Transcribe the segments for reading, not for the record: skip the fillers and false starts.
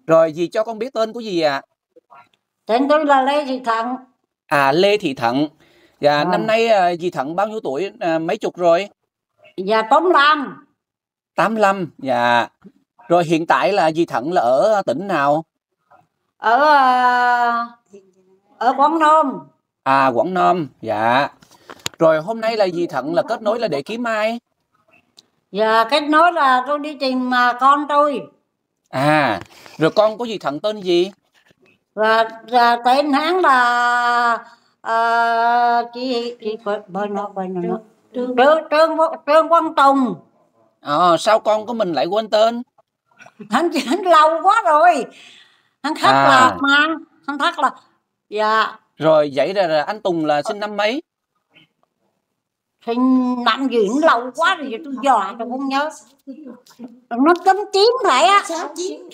Rồi dì cho con biết tên của dì ạ. Tên tôi là Lê Thị Thận. À, Lê Thị Thận. Dạ, năm Vâng. nay dì Thận bao nhiêu tuổi, mấy chục rồi? Dạ 85. 85. Dạ. Rồi hiện tại là dì Thận là ở tỉnh nào? Ở ở Quảng Nam. À, Quảng Nam. Dạ. Rồi hôm nay là dì Thận là kết nối là để kiếm ai? Dạ kết nối là tôi đi tìm con tôi. À, rồi con của dì Thận tên gì? Và tên hắn là chị bên nó Trương Quang Tùng. Sao con của mình lại quên tên? Hắn lâu quá rồi, hắn thất lạc mà, hắn thất lạc. Dạ. Rồi vậy là anh Tùng là sinh năm mấy? Sinh năm gì cũng lâu quá rồi, tôi dò tôi không nhớ. Nó tính chín lại á. 69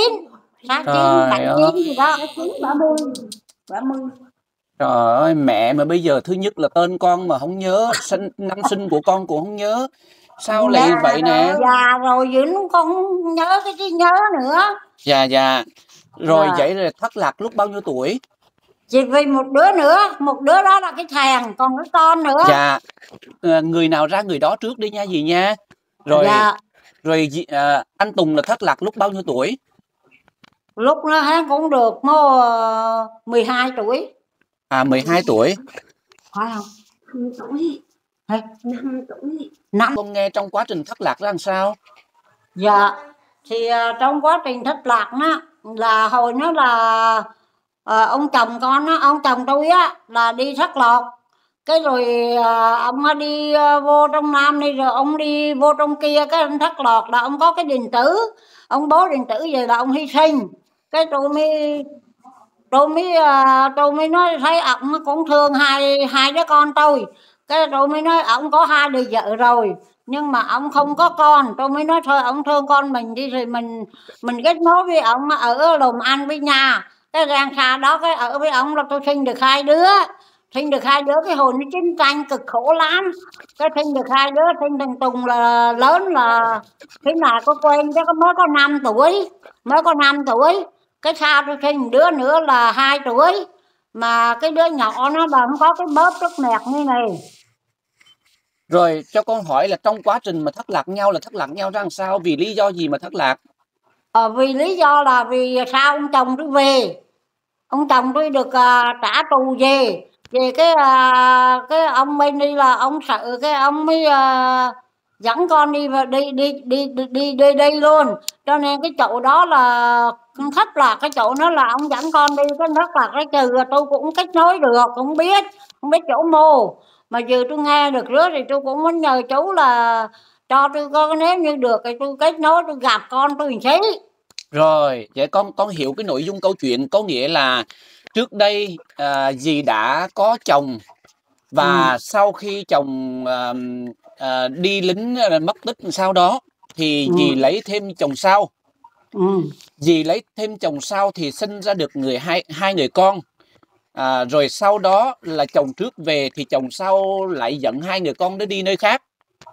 79 gì đó. 30. Trời ơi, mẹ mà bây giờ thứ nhất là tên con mà không nhớ, năm sinh của con cũng không nhớ. Sao lại vậy nè? Già rồi vậy nó con không nhớ cái trí nhớ nữa. Dạ. Rồi vậy rồi thất lạc lúc bao nhiêu tuổi? Chỉ vì một đứa nữa, một đứa đó là cái thằng, còn cái con nữa. Dạ. Người nào ra người đó trước đi nha dì nha. Rồi anh Tùng là thất lạc lúc bao nhiêu tuổi? Lúc đó hắn cũng được 12 tuổi. 12 tuổi. Phải không? 5 tuổi. 5 tuổi. Con nghe trong quá trình thất lạc ra làm sao? Dạ, thì trong quá trình thất lạc đó là hồi nó là ông chồng con á, ông chồng tôi á là đi thất lạc. Cái rồi ông đi vô trong Nam đi, rồi ông đi vô trong kia, cái ông thất lạc là ông có cái điện tử, ông bố điện tử về là ông hy sinh. Cái tôi mới nói thấy ông cũng thương hai đứa con tôi. Cái tôi mới nói ông có 2 đời vợ rồi nhưng mà ông không có con. Tôi mới nói thôi ông thương con mình đi rồi mình kết nối với ông ở Đồng An với nhà. Cái gan xa đó cái ở với ông là tôi sinh được 2 đứa. Cái hồi nó chiến tranh cực khổ lắm. Cái sinh được 2 đứa, sinh thằng Tùng là lớn là cái nào có quen chứ mới có 5 tuổi. Cái xa tôi sinh đứa nữa là 2 tuổi. Mà cái đứa nhỏ nó là nó có cái bóp rất nẹt như này. Rồi cho con hỏi là trong quá trình mà thất lạc nhau là thất lạc nhau ra làm sao? Vì lý do gì mà thất lạc? Vì lý do là vì sao ông chồng tôi về. Ông chồng tôi được trả tù về. Về cái ông bên đi là ông sợ, cái ông mới dẫn con đi và đi luôn. Cho nên cái chỗ đó là thất lạc, cái chỗ đó là ông dẫn con đi cái thất lạc cái trừ tôi cũng kết nối được, cũng biết chỗ mô. Mà giờ tôi nghe được rứa thì tôi cũng muốn nhờ chú là cho tôi có, nếu như được thì tôi kết nối, tôi gặp con tôi một xí. Rồi, vậy con hiểu cái nội dung câu chuyện, có nghĩa là trước đây dì đã có chồng và sau khi chồng đi lính mất tích sau đó thì dì lấy thêm chồng sau. Dì lấy thêm chồng sau thì sinh ra được hai người con. Rồi sau đó là chồng trước về thì chồng sau lại dẫn 2 người con đó đi nơi khác.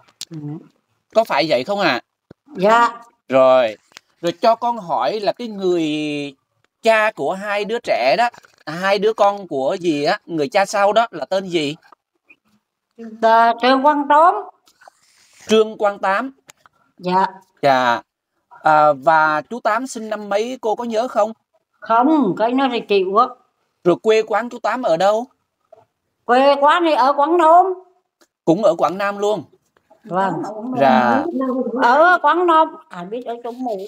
Có phải vậy không ạ? Dạ. Rồi cho con hỏi là cái người cha của 2 đứa trẻ đó, 2 đứa con của dì á, người cha sau đó là tên gì? Trương Quang Tám. Trương Quang Tám. Dạ. Và chú Tám sinh năm mấy cô có nhớ không? Không, cái nó thì chịu á. Rồi quê quán chú Tám ở đâu? Quê quán thì ở Quảng Nam. Cũng ở Quảng Nam luôn. Vâng. Dạ. Ở Quảng Nam. Biết ở chỗ mù.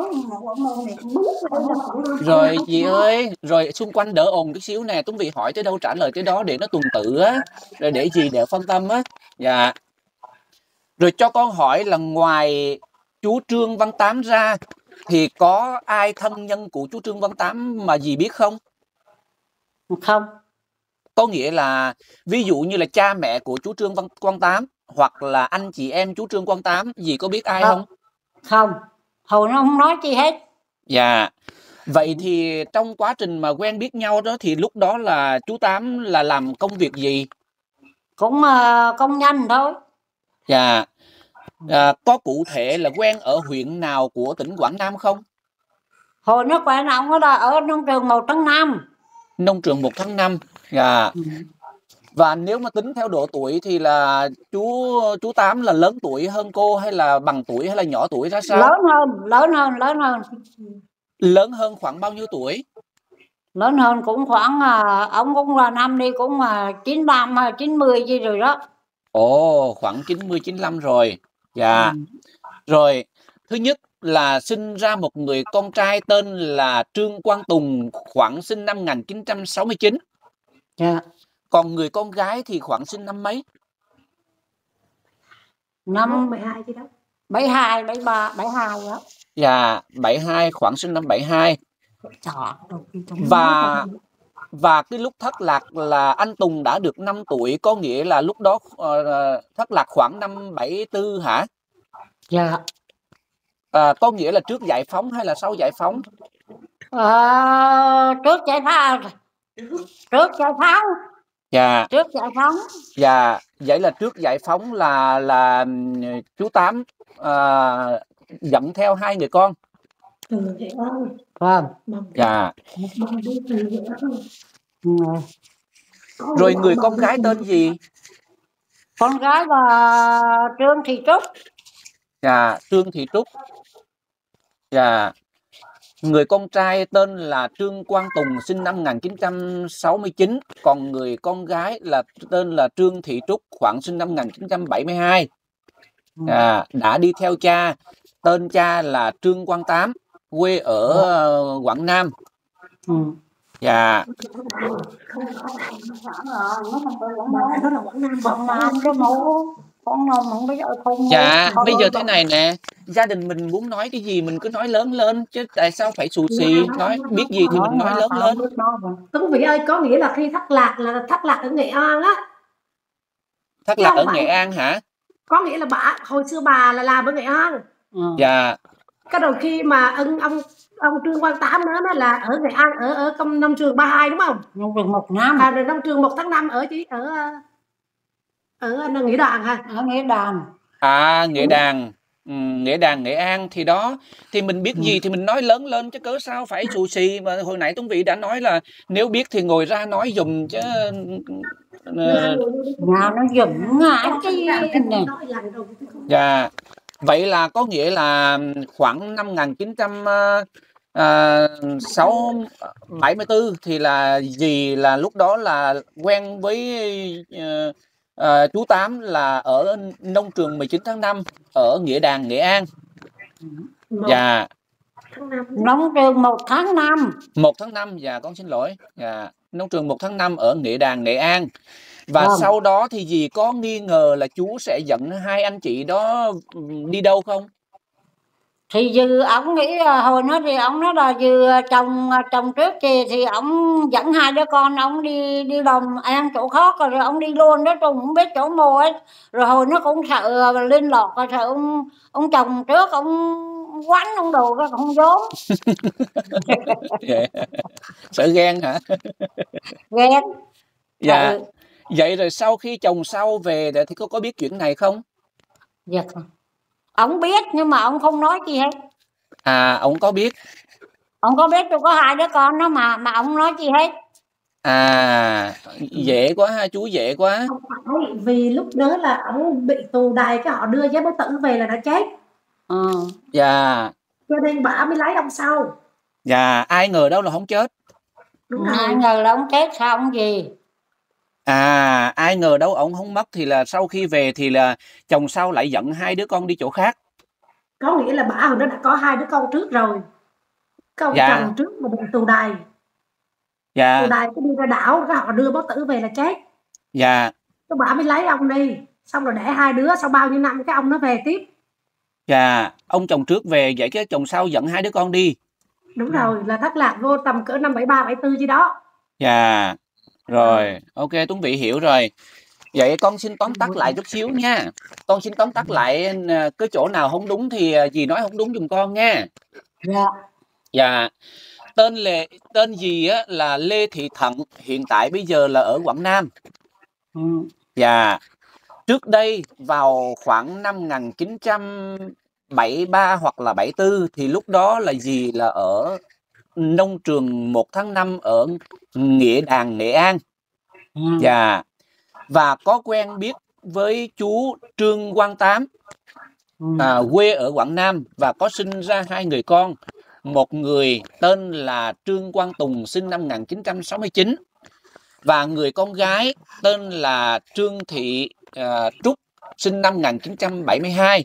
Rồi dì ơi, rồi xung quanh đỡ ồn chút xíu nè, Tuấn Vy hỏi tới đâu trả lời tới đó để nó tuần tự á, rồi để dì đỡ phân tâm á. Dạ. Rồi cho con hỏi là ngoài chú Trương Văn Tám ra thì có ai thân nhân của chú Trương Văn Tám mà dì biết không? Không. Có nghĩa là ví dụ như là cha mẹ của chú Trương Quang Tám hoặc là anh chị em chú Trương Quang Tám, dì có biết ai không? Không. Hồi nó không nói chi hết. Dạ. Vậy thì trong quá trình mà quen biết nhau đó thì lúc đó là chú Tám là làm công việc gì? Cũng công nhân thôi. Dạ. Có cụ thể là quen ở huyện nào của tỉnh Quảng Nam không? Hồi nó quen ông ở đó ở nông trường 1 tháng 5. Nông trường 1 tháng 5. Dạ. Và nếu mà tính theo độ tuổi thì là chú Tám là lớn tuổi hơn cô hay là bằng tuổi hay là nhỏ tuổi ra sao? Lớn hơn. Lớn hơn khoảng bao nhiêu tuổi? Lớn hơn cũng khoảng ông cũng là năm đi cũng 95 90 gì rồi đó. Ồ, khoảng 90 95 rồi. Dạ. Rồi, thứ nhất là sinh ra một người con trai tên là Trương Quang Tùng, khoảng sinh năm 1969. Dạ. Còn người con gái thì khoảng sinh năm mấy? Năm 72 chứ đó. 72, 73, 72 đó. Dạ, 72, khoảng sinh năm 72. Và cái lúc thất lạc là anh Tùng đã được 5 tuổi, có nghĩa là lúc đó thất lạc khoảng năm 74 hả? Dạ. Có nghĩa là trước giải phóng hay là sau giải phóng? Trước giải phóng. Dạ. Trước giải phóng. Dạ, vậy là trước giải phóng là chú Tám dẫn theo 2 người con. Vâng. Dạ. Rồi người con gái tên gì? Con gái là Trương Thị Trúc. Dạ, Trương Thị Trúc. Dạ. Người con trai tên là Trương Quang Tùng, sinh năm 1969, còn người con gái là tên là Trương Thị Trúc, khoảng sinh năm 1972. Đã đi theo cha, tên cha là Trương Quang Tám, quê ở Quảng Nam. Dạ. Dạ, bây giờ thế này nè, gia đình mình muốn nói cái gì mình cứ nói lớn lên, chứ tại sao phải xù xì, nói biết gì thì mình nói lớn lên. Tuấn Vĩ ơi, có nghĩa là khi thất lạc ở Nghệ An á. Thất lạc ở Nghệ An hả? Có nghĩa là hồi xưa bà là làm ở Nghệ An. Dạ. Cái đầu khi mà ông Trương Quang Tám nữa là ở Nghệ An, ở trong nông trường 32 đúng không? Nông trường 1 năm. Rồi nông trường 1 tháng 5 ở Nghĩa Đàn hả? Ở Nghĩa Đàn. Nghĩa Đàn. Nghĩa Đàn, Nghệ An thì đó, thì mình biết gì thì mình nói lớn lên chứ cớ sao phải xù xì. Mà hồi nãy Tuấn Vĩ đã nói là nếu biết thì ngồi ra nói dùm chứ. Nó dùm anh cái này. Dạ. Vậy là có nghĩa là khoảng năm 1974 thì là dì là lúc đó là quen với chú Tám là ở nông trường 19 tháng 5 ở Nghĩa Đàn, Nghệ An. Dạ. Nông trường 1 tháng 5. 1 tháng 5, dạ con xin lỗi. Dạ, nông trường 1 tháng 5 ở Nghĩa Đàn, Nghệ An. Và sau đó thì dì có nghi ngờ là chú sẽ dẫn 2 anh chị đó đi đâu không? Thì dư ông nghĩ hồi nó thì ông nói là dư chồng trước thì ông dẫn 2 đứa con ông đi đồng an chỗ khác rồi ông đi luôn đó, tôi không biết chỗ mồ ấy. Rồi hồi nó cũng sợ lên lọt, sợ ông chồng trước ông quánh ông đồ cái không vốn. Sợ ghen hả? Ghen. Dạ. Vậy rồi sau khi chồng sau về thì có biết chuyện này không? Dạ. Ông biết nhưng mà ông không nói gì hết. Ông có biết. Ông có biết tôi có 2 đứa con đó mà ông nói gì hết. Dễ quá ha, chú dễ quá. Không phải, vì lúc đó là ông bị tù đày, cái họ đưa giấy báo tử về là đã chết. Dạ. Cho nên bà mới lấy ông sau. Dạ, ai ngờ đâu là không chết. Đúng rồi. Ai ngờ là ông chết sao ông gì. Ai ngờ đâu ông không mất thì là sau khi về thì là chồng sau lại dẫn 2 đứa con đi chỗ khác. Có nghĩa là bà hồi đó đã có 2 đứa con trước rồi. Con chồng trước mà bị tù đày. Dạ. Tù đày cái đi ra đảo, cái họ đưa báo tử về là chết. Dạ. Cái bà mới lấy ông đi, xong rồi đẻ 2 đứa, sau bao nhiêu năm cái ông nó về tiếp. Dạ, ông chồng trước về, vậy cái chồng sau dẫn 2 đứa con đi. Đúng rồi, là thất lạc vô tầm cỡ năm 73, 74 gì đó. Dạ. Rồi, ok, Tuấn Vĩ hiểu rồi. Vậy con xin tóm tắt lại chút xíu nha. Con xin tóm tắt lại cái chỗ nào không đúng thì dì nói không đúng giùm con nha. Dạ. Dạ. Tên dì á là Lê Thị Thận, hiện tại bây giờ là ở Quảng Nam. Dạ. Trước đây vào khoảng năm 1973 hoặc là 74 thì lúc đó là dì là ở nông trường 1 tháng 5 ở Nghĩa Đàn, Nghệ An. Dạ. Và có quen biết với chú Trương Quang Tám, quê ở Quảng Nam, và có sinh ra 2 người con. Một người tên là Trương Quang Tùng, sinh năm 1969, và người con gái tên là Trương Thị Trúc, sinh năm 1972,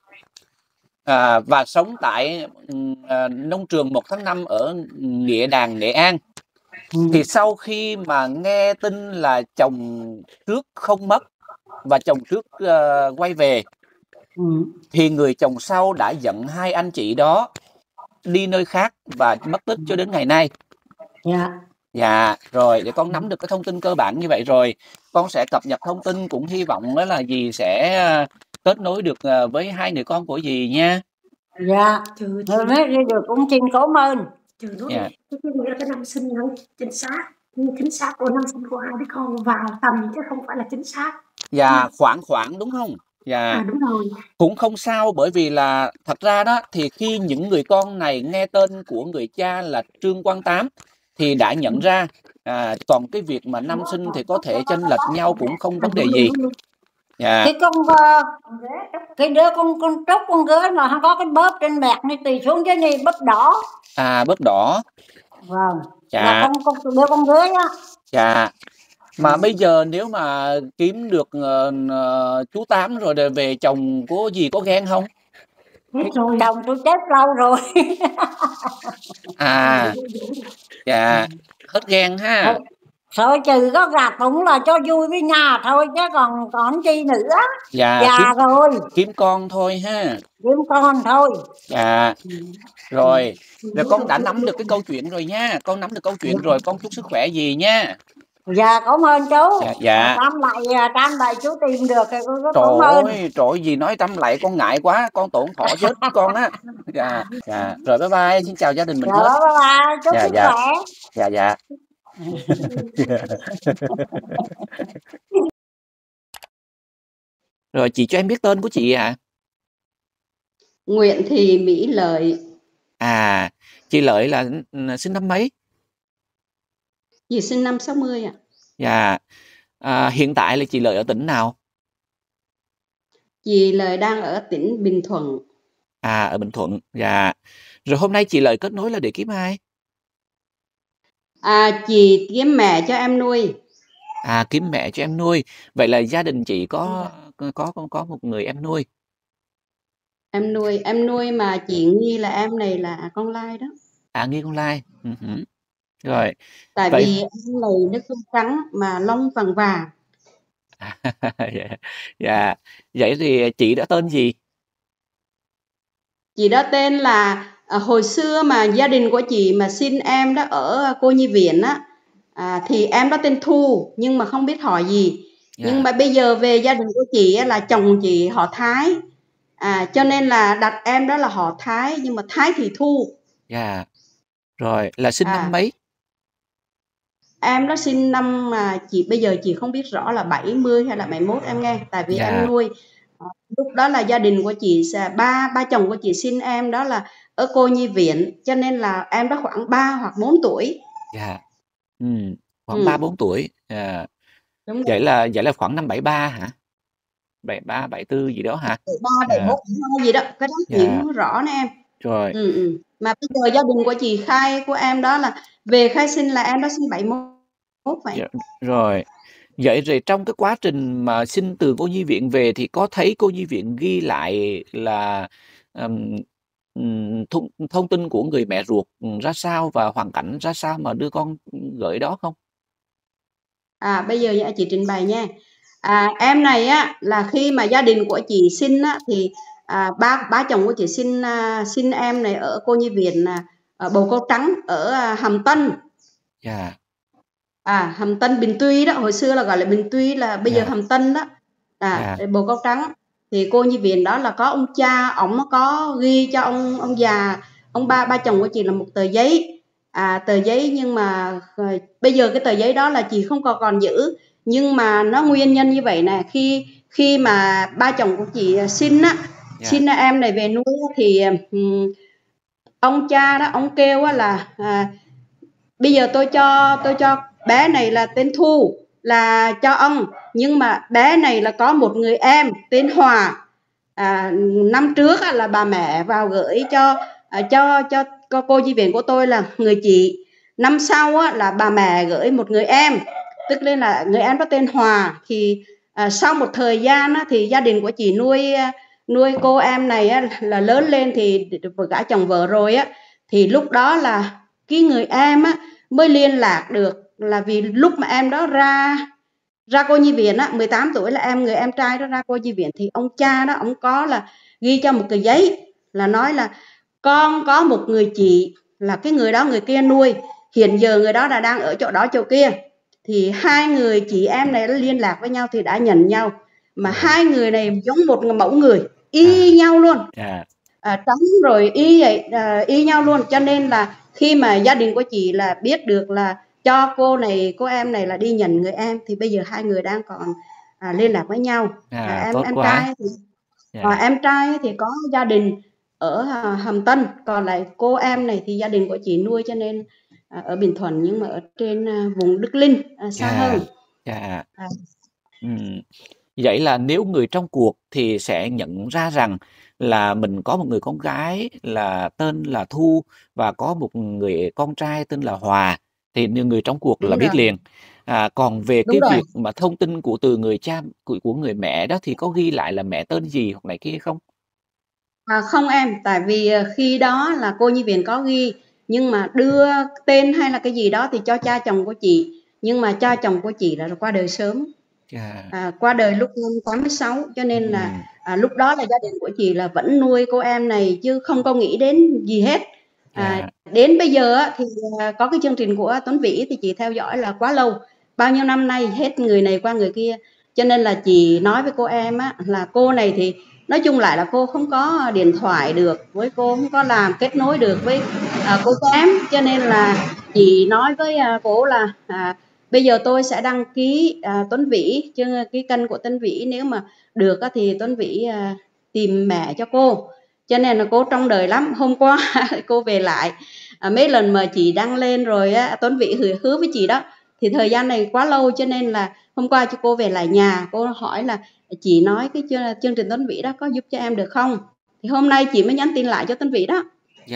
và sống tại nông trường 1 tháng 5 ở Nghĩa Đàn, Nghệ An. Thì sau khi mà nghe tin là chồng trước không mất và chồng trước quay về, thì người chồng sau đã dẫn 2 anh chị đó đi nơi khác và mất tích cho đến ngày nay. Dạ, rồi để con nắm được cái thông tin cơ bản như vậy rồi, con sẽ cập nhật thông tin, cũng hy vọng đó là dì sẽ kết nối được với 2 người con của dì nha. Dạ, rồi đi được cũng xin cảm ơn. Dạ. Cái năm sinh không chính xác, nhưng chính xác của năm sinh của 2 đứa con vào tầm chứ không phải là chính xác. Dạ, khoảng đúng không? Dạ. Đúng rồi. Cũng không sao, bởi vì là thật ra đó thì khi những người con này nghe tên của người cha là Trương Quang Tám thì đã nhận ra, còn cái việc mà năm sinh thì có thể chênh lệch nhau cũng không vấn đề gì. Dạ. Cái đứa con Trúc con gái mà không có cái bóp trên bẹt này tùy xuống dưới này bóp đỏ. Bóp đỏ. Vâng. Dạ. Là đứa con gái á. Dạ. Mà bây giờ nếu mà kiếm được chú Tám rồi để về, chồng của dì có ghen không? Chồng tôi chết lâu rồi. Dạ, hết ghen ha. Thôi trừ có gạt cũng là cho vui với nhà thôi chứ còn chi nữa. Dạ, già rồi. Kiếm con thôi ha. Kiếm con thôi. Dạ. Rồi con đã nắm được cái câu chuyện rồi nha. Con nắm được câu chuyện rồi, con chúc sức khỏe dì nha. Dạ, cảm ơn chú. Dạ. Trăm lại chú tìm được thì con rất cảm ơn. Trời ơi, dì nói trăm lại con ngại quá, con tổn thọ chết con á. Dạ. Rồi bye bye, xin chào gia đình mình hết. Bye bye, chúc sức khỏe. Dạ. Rồi chị cho em biết tên của chị ạ. Nguyễn Thị Mỹ Lợi. Chị Lợi là sinh năm mấy? Chị sinh năm 60 ạ. Dạ. Hiện tại là chị Lợi ở tỉnh nào? Chị Lợi đang ở tỉnh Bình Thuận. Ở Bình Thuận. Dạ. Rồi hôm nay chị Lợi kết nối là để kiếm ai? Chị kiếm mẹ cho em nuôi. Kiếm mẹ cho em nuôi. Vậy là gia đình chị có một người em nuôi. Em nuôi mà chị nghi là em này là con lai đó. Nghi con lai. Rồi. Tại vì em này nó không trắng mà lông vàng vàng. Dạ. Vậy thì chị đã tên gì? Chị đó tên là hồi xưa mà gia đình của chị mà xin em đó ở Cô Nhi Viện á, thì em đó tên Thu nhưng mà không biết họ gì. Nhưng mà bây giờ về gia đình của chị là chồng chị họ Thái, cho nên là đặt em đó là họ Thái nhưng mà Thái Thị Thu. Dạ. Rồi là sinh năm mấy? Em đó sinh năm mà chị bây giờ chị không biết rõ là 70 hay là 71 em nghe, tại vì em nuôi lúc đó là gia đình của chị ba chồng của chị sinh em đó là ở Cô Nhi Viện, cho nên là em đó khoảng 3 hoặc 4 tuổi. Dạ. Khoảng 3-4 tuổi. Đúng vậy là khoảng năm 73 hả? 73, 74 gì đó hả? 73, 71 gì đó, cái đó chị không rõ nè em. Rồi. Mà bây giờ gia đình của chị khai của em đó là về khai sinh là em đó sinh 71 vậy. Rồi. Vậy rồi trong cái quá trình mà sinh từ Cô Nhi Viện về thì có thấy Cô Nhi Viện ghi lại là thông tin của người mẹ ruột ra sao và hoàn cảnh ra sao mà đưa con gửi đó không? Bây giờ chị trình bày nha. Em này á là khi mà gia đình của chị sinh á thì ba chồng của chị sinh em này ở Cô Nhi Viện ở Bầu Câu Trắng ở Hàm Tân. Dạ. Hàm Tân Bình Tuy đó, hồi xưa là gọi là Bình Tuy, là bây giờ Hàm Tân đó. Bầu Câu Trắng thì Cô Nhi Viện đó là có ông cha, ổng có ghi cho ông già, ông ba chồng của chị là một tờ giấy. Tờ giấy nhưng mà bây giờ cái tờ giấy đó là chị không còn giữ, nhưng mà nó nguyên nhân như vậy nè, khi mà ba chồng của chị sinh em này về nuôi thì ông cha đó ông kêu là bây giờ tôi cho bé này là tên Thu là cho ông, nhưng mà bé này là có một người em tên Hòa. Năm trước là bà mẹ vào gửi cho cô chi viện của tôi là người chị. Năm sau là bà mẹ gửi một người em, tức là người em có tên Hòa. Thì sau một thời gian thì gia đình của chị nuôi cô em này là lớn lên thì gả chồng vợ rồi thì lúc đó là cái người em mới liên lạc được, là vì lúc mà em đó ra cô nhi viện 18 tuổi là người em trai đó ra cô nhi viện, thì ông cha đó ông có là ghi cho một cái giấy là nói là con có một người chị, là cái người đó người kia nuôi, hiện giờ người đó là đang ở chỗ đó chỗ kia. Thì hai người chị em này đã liên lạc với nhau thì đã nhận nhau, mà hai người này giống một mẫu người y nhau luôn. Trắng rồi y nhau luôn. Cho nên là khi mà gia đình của chị là biết được là cho cô em này là đi nhận người em, thì bây giờ hai người đang còn liên lạc với nhau. Em trai thì có gia đình ở Hàm Tân, còn lại cô em này thì gia đình của chị nuôi cho nên ở Bình Thuận, nhưng mà ở trên vùng Đức Linh xa hơn. Vậy là nếu người trong cuộc thì sẽ nhận ra rằng là mình có một người con gái là tên là Thu và có một người con trai tên là Hòa, thì người trong cuộc là biết liền. Còn về cái việc mà thông tin từ người cha của người mẹ đó thì có ghi lại là mẹ tên gì hoặc này kia không? Không em, tại vì khi đó là cô nhi viện có ghi, nhưng mà đưa tên hay là cái gì đó thì cho cha chồng của chị, nhưng mà cha chồng của chị là qua đời sớm. Qua đời lúc năm 86, cho nên là lúc đó là gia đình của chị là vẫn nuôi cô em này chứ không có nghĩ đến gì hết. Đến bây giờ thì có cái chương trình của Tuấn Vĩ thì chị theo dõi là quá lâu, bao nhiêu năm nay hết người này qua người kia, cho nên là chị nói với cô em là cô này thì nói chung lại là cô không có điện thoại được với cô, không có làm kết nối được với cô kém, cho nên là chị nói với cô là bây giờ tôi sẽ đăng ký Tuấn Vĩ, chứ cái kênh của Tuấn Vĩ nếu mà được thì Tuấn Vĩ tìm mẹ cho cô. Cho nên là cô trông đợi lắm. Hôm qua cô về lại mấy lần mà chị đăng lên rồi Tuấn Vĩ hứa với chị đó, thì thời gian này quá lâu cho nên là hôm qua cho cô về lại nhà, cô hỏi là chị nói cái chương trình Tuấn Vĩ đó có giúp cho em được không, thì hôm nay chị mới nhắn tin lại cho Tuấn Vĩ đó.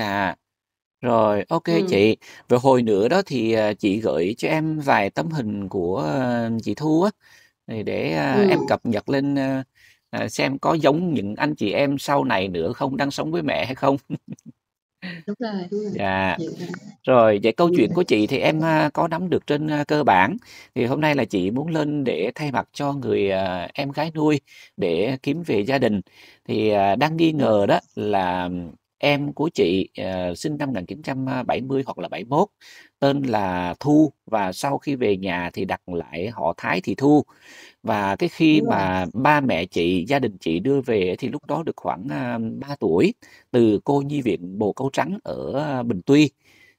Rồi, ok chị. Và hồi nữa đó thì chị gửi cho em vài tấm hình của chị Thu để em cập nhật lên xem có giống những anh chị em sau này nữa không, đang sống với mẹ hay không. Đúng rồi. Rồi, vậy câu chuyện của chị thì em có nắm được trên cơ bản. Thì hôm nay là chị muốn lên để thay mặt cho người em gái nuôi để kiếm về gia đình. Thì đang nghi ngờ đó là em của chị sinh năm 1970 hoặc là 71, tên là Thu, và sau khi về nhà thì đặt lại họ Thái thì Thu. Và cái khi mà ba mẹ chị, gia đình chị đưa về thì lúc đó được khoảng 3 tuổi, từ cô nhi viện Bồ Câu Trắng ở Bình Tuy.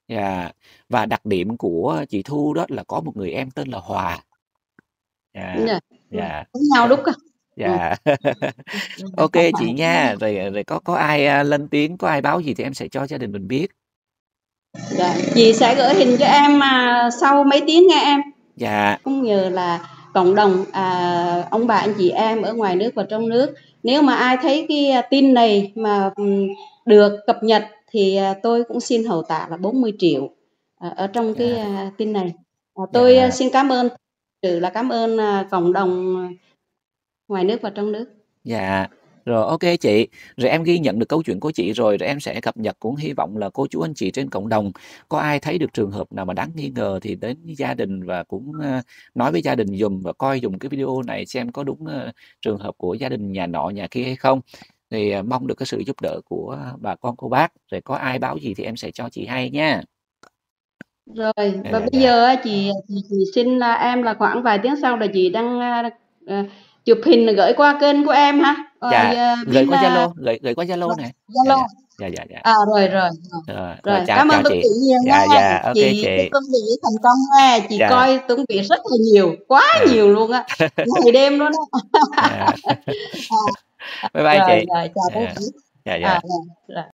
Và đặc điểm của chị Thu đó là có một người em tên là Hòa. Nhau đúng không? Ok chị nha. Rồi có ai lên tiếng, có ai báo gì thì em sẽ cho gia đình mình biết. Chị sẽ gửi hình cho em sau mấy tiếng nghe em. Cũng nhờ là cộng đồng ông bà anh chị em ở ngoài nước và trong nước, nếu mà ai thấy cái tin này mà được cập nhật thì tôi cũng xin hậu tạ là 40 triệu ở trong cái tin này. Tôi xin cảm ơn, là cảm ơn cộng đồng ngoài nước và trong nước. Rồi ok chị, rồi em ghi nhận được câu chuyện của chị rồi em sẽ cập nhật, cũng hy vọng là cô chú anh chị trên cộng đồng có ai thấy được trường hợp nào mà đáng nghi ngờ thì đến gia đình và cũng nói với gia đình dùm, và coi dùm cái video này xem có đúng trường hợp của gia đình nhà nọ nhà kia hay không. Thì mong được cái sự giúp đỡ của bà con cô bác, rồi có ai báo gì thì em sẽ cho chị hay nha. Rồi, và bây giờ chị xin em là khoảng vài tiếng sau là chị đang chụp hình gửi qua kênh của em ha. Gửi qua Zalo, gửi qua Zalo này. Zalo. Rồi, cảm ơn Tuấn Vĩ nhiều nha. Chị Tuấn Vĩ thành công nha. Chị coi Tuấn Vĩ rất là nhiều, quá nhiều luôn á. Ngày đêm luôn á. Bye bye chị. Rồi, chào Tuấn Vĩ.